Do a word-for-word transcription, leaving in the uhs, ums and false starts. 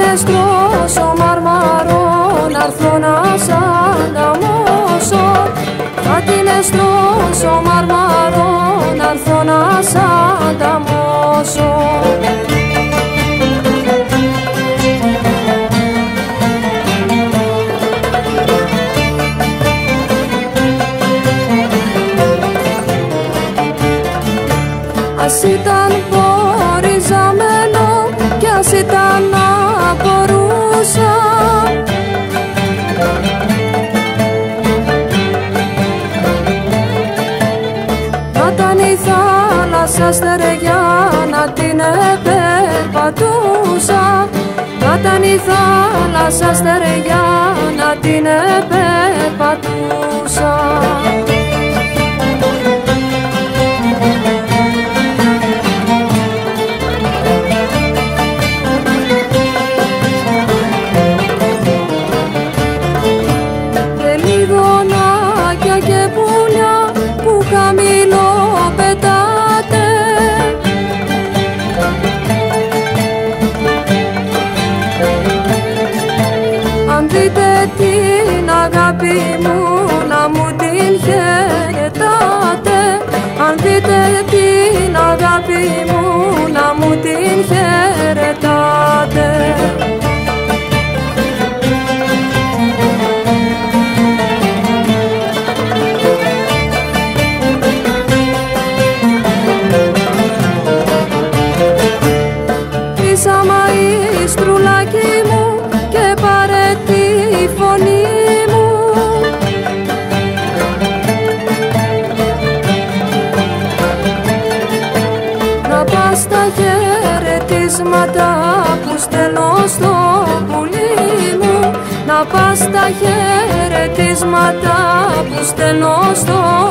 εστρώσω μαρμαρό, να'ρθώ να σ' ανταμώσω. Θα την εστρώσω μαρμαρό, να'ρθώ να σ' ανταμώσω. Ας ήταν ποριζαμένο κι ας ήταν να μπορούσα, να ήταν η θάλασσα στεριά να την επερπατούσα, να ήταν η θάλασσα στεριά να την επερπατούσα. Και πουλιά που χαμηλό πετάτε, αν δείτε την αγάπη μου να μου την χαιρετάτε, αν δείτε την αγάπη μου να μου την χαιρετάτε. Μαΐστρουλάκι μου και πάρε τη φωνή μου, να πας τα χαιρετίσματα που στέλνω στο πουλί μου, να πας τα χαιρετίσματα που στέλνω στο